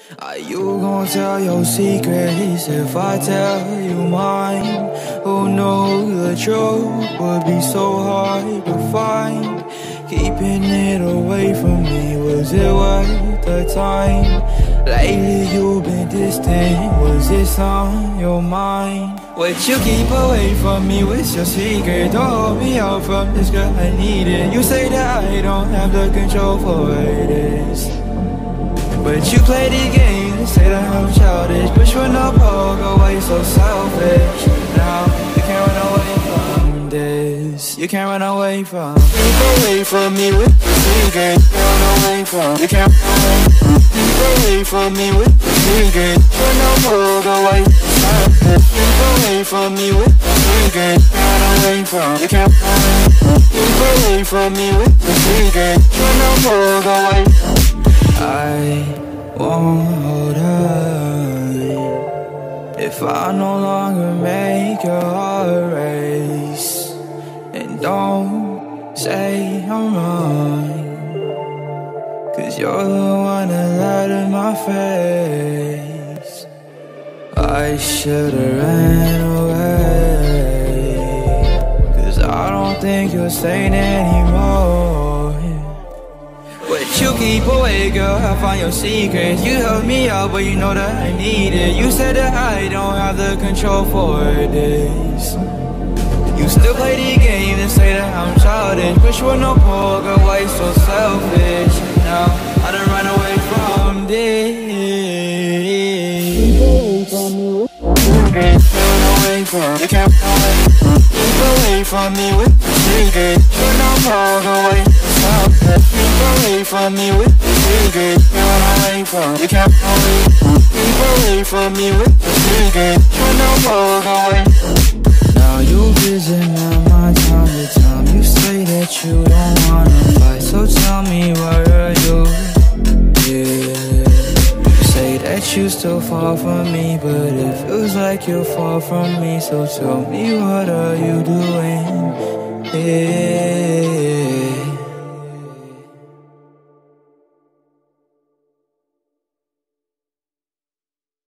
Are you gon' tell your secrets if I tell you mine? Who knew the truth would be so hard to find? Keeping it away from me, was it worth the time? Lately you've been distant, was this on your mind? What you keep away from me, what's your secret? Don't hold me out from this girl, I need it. You say that I don't have the control for what it is, but you play the game and say that I'm childish. Push for no poke, why you so selfish? Now you can't run away from this. You can't run away from. Keep away from me with the secret. You can't run away from. You can't run away from. Keep away from me with the secret. For no poke, why you so selfish? Keep away from me with the secret. You can't run away from. You can't run away from. Keep away from me with the secret. For no poke, why you. I won't hold on if I no longer make your heart race. And don't say I'm wrong, 'cause you're the one that lied in my face. I should've ran away, 'cause I don't think you're sane anymore. But you keep away, girl, I find your secrets. You help me out, but you know that I need it. You said that I don't have the control for this. You still play the game and say that I'm childish. Wish with no poker, why you so selfish? Now I done run away from this. Run away from. You can't run away from. Keep away from me with the secret. With no poker, why you so selfish? Keep away from me with the secret. You run away from. You can't run away from. Keep away from me with the secret. With no poker, why. Now you visit my time to time. You say that you don't wanna fight, so tell me where are you? Yeah. You say that you still fall from me, but it feels like you're far from me. So tell me what are you doing? Yeah.